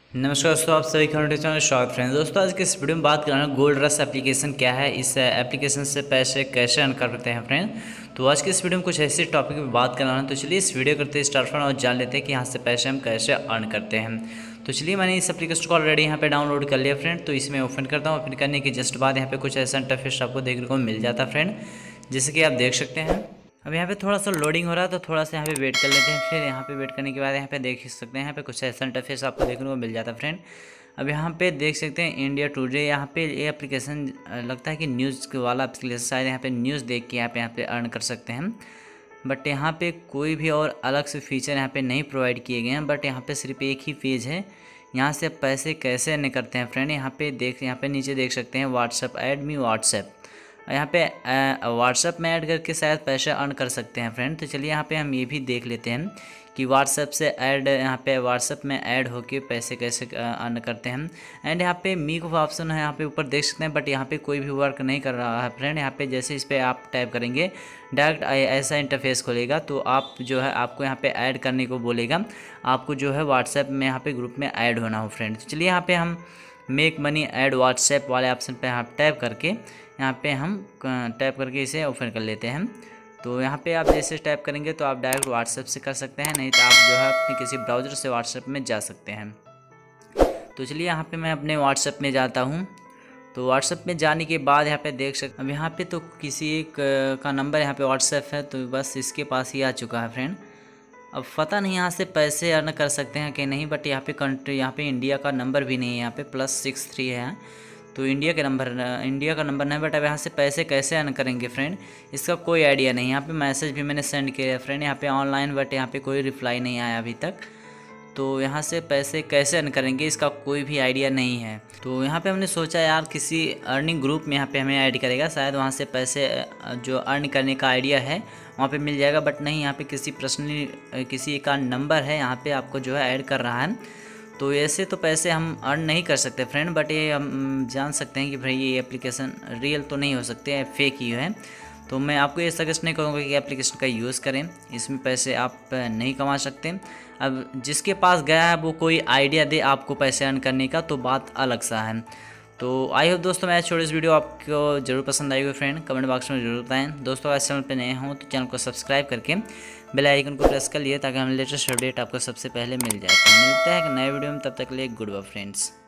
नमस्कार दोस्तों, आप सभी का चैनल स्वागत फ्रेंड्स। दोस्तों आज के इस वीडियो में बात करना है गोल्ड रश एप्लीकेशन क्या है, इस एप्लीकेशन से पैसे कैसे अर्न कर सकते हैं फ्रेंड। तो आज के इस वीडियो में कुछ ऐसे टॉपिक पे बात करना है। तो चलिए इस वीडियो करते स्टार्ट फ्रेंड और जान लेते हैं कि यहाँ से पैसे हम कैसे अर्न करते हैं। तो चलिए मैंने इस एप्लीकेशन को ऑलरेडी यहाँ पे डाउनलोड कर लिया फ्रेंड। तो इसमें ओपन करता हूँ। ओपन करने के जस्ट बाद यहाँ पे कुछ ऐसा इंटरफेस आपको देखने को मिल जाता है फ्रेंड, जैसे कि आप देख सकते हैं। अब यहाँ पे थोड़ा सा लोडिंग हो रहा है तो थोड़ा सा यहाँ पे वेट कर लेते हैं। फिर यहाँ पे वेट करने के बाद यहाँ पे देख सकते हैं यहाँ पे कुछ ऐसा इंटरफेस आपको देखने को मिल जाता है फ्रेंड। अब यहाँ पे देख सकते हैं इंडिया टुडे, यहाँ पे ये एप्लीकेशन लगता है कि न्यूज़ वाला एप्लीकेशन, शायद यहाँ पे न्यूज़ देख के यहाँ पे अर्न कर सकते हैं। बट यहाँ पे कोई भी और अलग से फीचर यहाँ पे नहीं प्रोवाइड किए गए हैं। बट यहाँ पे सिर्फ एक ही पेज है। यहाँ से पैसे कैसे अर्न करते हैं फ्रेंड, यहाँ पे नीचे देख सकते हैं व्हाट्सएप, ऐड मी व्हाट्सएप। यहाँ पे व्हाट्सएप में ऐड करके शायद पैसे अर्न कर सकते हैं फ्रेंड। तो चलिए यहाँ पे हम ये भी देख लेते हैं कि व्हाट्सएप से ऐड, यहाँ पे व्हाट्सएप में ऐड होके पैसे कैसे अर्न करते हैं। एंड यहाँ पे मी का ऑप्शन है, यहाँ पे ऊपर देख सकते हैं। बट यहाँ पे कोई भी वर्क नहीं कर रहा है फ्रेंड। यहाँ पे जैसे इस पर आप टाइप करेंगे डायरेक्ट ऐसा इंटरफेस खोलेगा। तो आप जो है आपको यहाँ पे ऐड करने को बोलेगा, आपको जो है व्हाट्सएप में यहाँ पे ग्रुप में ऐड होना हो फ्रेंड। तो चलिए यहाँ पे हम मेक मनी ऐड व्हाट्सएप वाले ऑप्शन पे आप टैप करके यहाँ पे हम टैप करके इसे ओपन कर लेते हैं। तो यहाँ पे आप जैसे टैप करेंगे तो आप डायरेक्ट व्हाट्सएप से कर सकते हैं, नहीं तो आप जो है अपने किसी ब्राउज़र से व्हाट्सएप में जा सकते हैं। तो चलिए यहाँ पे मैं अपने व्हाट्सएप में जाता हूँ। तो व्हाट्सएप में जाने के बाद यहाँ पे देख सकते, अब यहाँ पे तो किसी एक का नंबर यहाँ पे व्हाट्सएप है, तो बस इसके पास ही आ चुका है फ्रेंड। अब पता नहीं यहाँ से पैसे अर्न कर सकते हैं कि नहीं। बट यहाँ पे कंट्री, यहाँ पे इंडिया का नंबर भी नहीं है, यहाँ पे +63 है। तो इंडिया का नंबर नहीं। बट अब यहाँ से पैसे कैसे अर्न करेंगे फ्रेंड, इसका कोई आइडिया नहीं। यहाँ पे मैसेज भी मैंने सेंड किया है फ्रेंड यहाँ पे ऑनलाइन, बट यहाँ पे कोई रिप्लाई नहीं आया अभी तक। तो यहाँ से पैसे कैसे अर्न करेंगे इसका कोई भी आइडिया नहीं है। तो यहाँ पे हमने सोचा यार किसी अर्निंग ग्रुप में यहाँ पे हमें ऐड करेगा, शायद वहाँ से पैसे जो अर्न करने का आइडिया है वहाँ पे मिल जाएगा। बट नहीं, यहाँ पे किसी पर्सनली किसी का नंबर है यहाँ पे आपको जो है ऐड कर रहा है। तो ऐसे तो पैसे हम अर्न नहीं कर सकते फ्रेंड। बट ये हम जान सकते हैं कि भाई ये एप्लीकेशन रियल तो नहीं हो सकते हैं, फेक ही है। तो मैं आपको ये सजेस्ट नहीं करूँगा कि एप्लीकेशन का यूज़ करें, इसमें पैसे आप नहीं कमा सकते। अब जिसके पास गया है वो कोई आइडिया दे आपको पैसे अर्न करने का, तो बात अलग सा है। तो आई होप दोस्तों मैं छोटे इस वीडियो आपको जरूर पसंद आई होगी फ्रेंड, कमेंट बॉक्स में जरूर बताएं। दोस्तों इस चैनल पे नए हों तो चैनल को सब्सक्राइब करके बेल आइकन को प्रेस कर लिए ताकि हमें लेटेस्ट अपडेट आपको सबसे पहले मिल जाए। तो मिलते हैं एक नए वीडियो में, तब तक के लिए गुड बाय फ्रेंड्स।